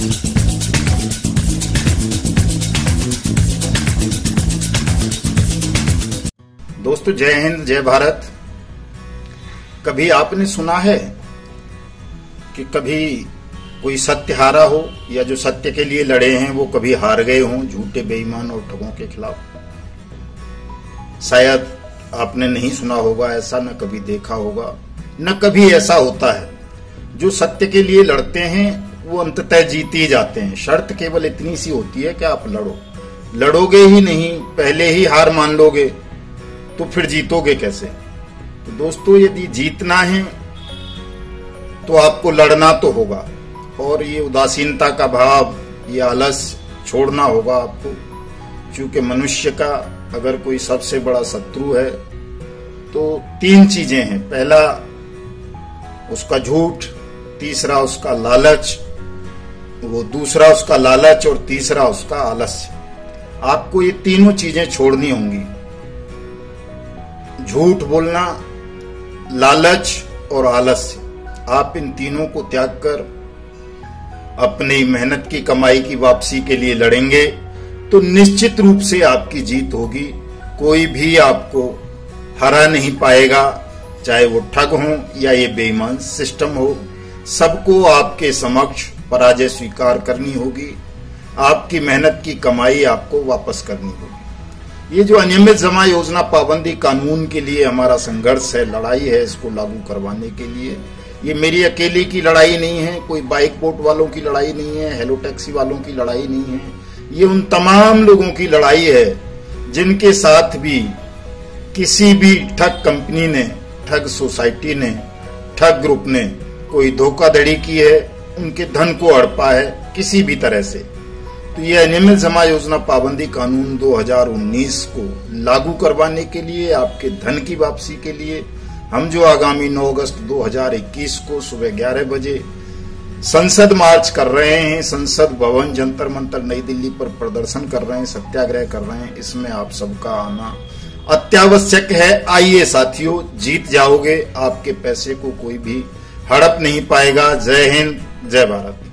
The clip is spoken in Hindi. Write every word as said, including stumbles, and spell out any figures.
दोस्तों, जय हिंद, जय भारत। कभी आपने सुना है कि कभी कोई सत्य हारा हो या जो सत्य के लिए लड़े हैं वो कभी हार गए हों झूठे, बेईमान और ठगों के खिलाफ? शायद आपने नहीं सुना होगा ऐसा, न कभी देखा होगा, न कभी ऐसा होता है। जो सत्य के लिए लड़ते हैं वो अंततः जीत ही जाते हैं। शर्त केवल इतनी सी होती है कि आप लड़ो। लड़ोगे ही नहीं, पहले ही हार मान लोगे तो फिर जीतोगे कैसे? तो दोस्तों, यदि जीतना है तो आपको लड़ना तो होगा, और ये उदासीनता का भाव, ये आलस छोड़ना होगा आपको। क्योंकि मनुष्य का अगर कोई सबसे बड़ा शत्रु है तो तीन चीजें हैं। पहला उसका झूठ, तीसरा उसका लालच, वो दूसरा उसका लालच और तीसरा उसका आलस्य। आपको ये तीनों चीजें छोड़नी होंगी। झूठ बोलना, लालच और आलस्य। आप इन तीनों को त्याग कर अपनी मेहनत की कमाई की वापसी के लिए लड़ेंगे तो निश्चित रूप से आपकी जीत होगी। कोई भी आपको हरा नहीं पाएगा, चाहे वो ठग हो या ये बेईमान सिस्टम हो। सबको आपके समक्ष पराजय स्वीकार करनी होगी। आपकी मेहनत की कमाई आपको वापस करनी होगी। ये जो अनियमित जमा योजना पाबंदी कानून के लिए हमारा संघर्ष है, लड़ाई है, इसको लागू करवाने के लिए, ये मेरी अकेले की लड़ाई नहीं है, कोई बाइक बोट वालों की लड़ाई नहीं है, हेलो टैक्सी वालों की लड़ाई नहीं है। ये उन तमाम लोगों की लड़ाई है जिनके साथ भी किसी भी ठग कंपनी ने, ठग सोसाइटी ने, ठग ग्रुप ने कोई धोखाधड़ी की है, उनके धन को हड़पा है किसी भी तरह से। तो ये अनियमित जमा योजना पाबंदी कानून दो हज़ार उन्नीस को लागू करवाने के लिए, आपके धन की वापसी के लिए, हम जो आगामी नौ अगस्त दो हज़ार इक्कीस को सुबह ग्यारह बजे संसद मार्च कर रहे हैं, संसद भवन जंतर मंतर नई दिल्ली पर प्रदर्शन कर रहे हैं, सत्याग्रह कर रहे हैं, इसमें आप सबका आना अत्यावश्यक है। आइए साथियों, जीत जाओगे। आपके पैसे को कोई भी हड़प नहीं पाएगा। जय हिंद, जय भारत।